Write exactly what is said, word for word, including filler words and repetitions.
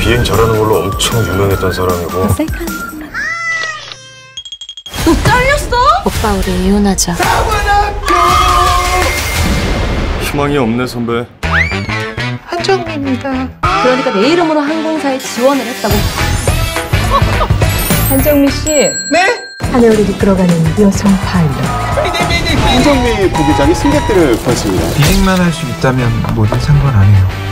비행 잘하는 걸로 엄청 유명했던 사람이고. 어색한. 너 잘렸어? 오빠 우리 이혼하자. 희망이 없네 선배. 한정미입니다. 그러니까 내 이름으로 항공사에 지원을 했다고. 한정미 씨. 네? 하늘을 이끌어가는 여성 파일럿. 한정미 부기장이 승객들을 구했습니다. 비행만 할 수 있다면 뭐든 상관 안 해요.